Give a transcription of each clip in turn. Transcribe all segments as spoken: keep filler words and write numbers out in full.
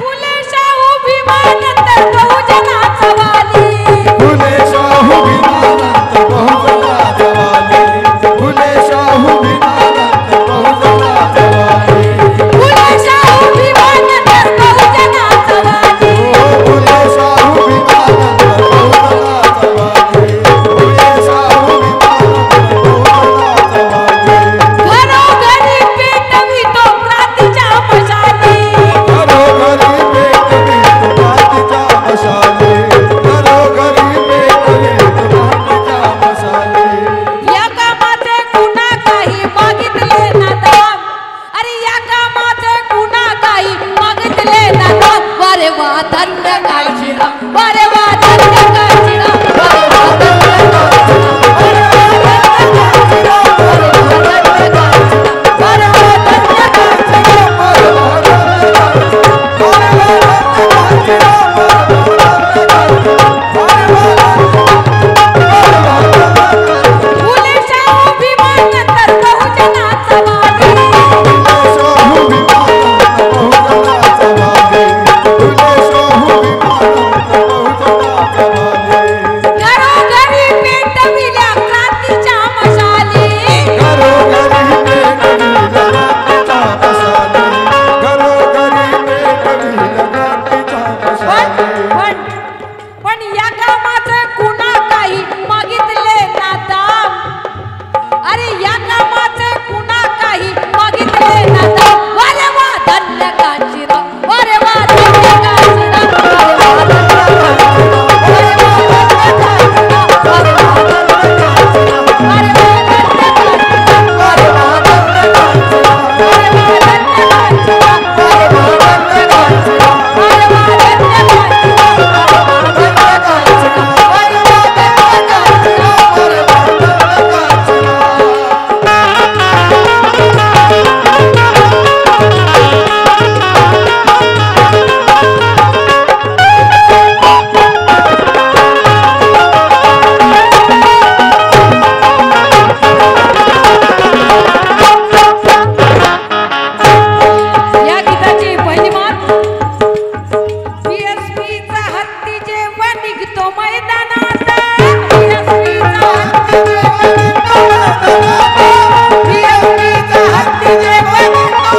फुले शाहू भीमानंतर बहुजनाचा वाली फुले शाहू भीमानंतर बहुजनाचा वाली फुले शाहू भीमानंतर बहुजनाचा वाली फुले शाहू भीमानंतर बहुजनाचा वाली फुले शाहू भीमानंतर बहुजनाचा वाली फुले शाहू भीमानंतर बहुजनाचा वाली घरोघरी पेटवी तो क्रांतीच्या मशाली घरोघरी पेटवी तो क्रांतीच्या मशाली घरोघरी पेटवी तो क्रांतीच्या मशाली या कामाचे कुणा काही मागितले ना दाम अरे या कामाचे कुणा काही मागितले ना दाम वारे वा धन्य काळजीला वारे वा धन्य काळजीला वारे वा धन्य काळजीला वारे वा धन्य काळजीला फुले शाहू भीमानंतर बहुजनाचा वाली शाहू भीमानंतर बहुजनाचा वाली फुले शाहू भीमानंतर बहुजनाचा वाली घरोघरी पेटविल्या क्रांतीच्या मशाली घरोघरी पेटवी क्रांतीच्या मशाली घरोघरी पेटवी क्रांतीच्या मशाली पण पण या कामाचे कुणा काही मागितले ना दाम अरे या कामाचे कुणा काही मागितले ना दाम वारे वा धन्य काळजीराव वारे वा धन्य काळजीराव वारे वा धन्य काळजीराव वारे वा धन्य काळजीराव वारे वा धन्य काळजीराव वारे वा धन्य काळजीराव वारे वा धन्य काळजीराव वारे वा धन्य काळजीराव वारे वा धन्य काळजीराव वारे वा धन्य काळजीराव वारे वा धन्य काळजीराव वारे वा या गीताची पहिली मान बीएसपीचा हत्ती जेव्हा निघतो मैदानात बीएसपीचा हत्ती जेव्हा निघतो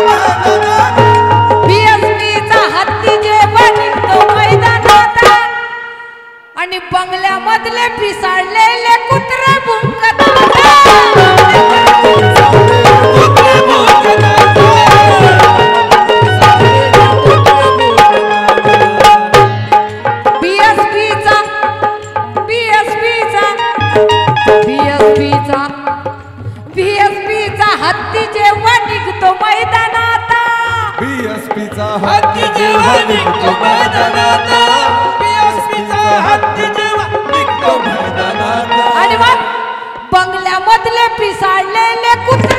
बीएसपीचा हत्ती जेव्हा निघतो मैदानात आणि बंगल्यामधले पिसाळलेले कुत्रे बीएसपीचा बीएसपीचा बीएसपीचा बीएसपीचा हत्ती जेव्हा निघतो मैदानात बीएसपीचा हत्ती जेव्हा निघतो मैदानात बीएसपीचा हत्ती जेव्हा निघतो मैदानात आणि मग बंगल्यामधले पिसाळलेले कुत्रे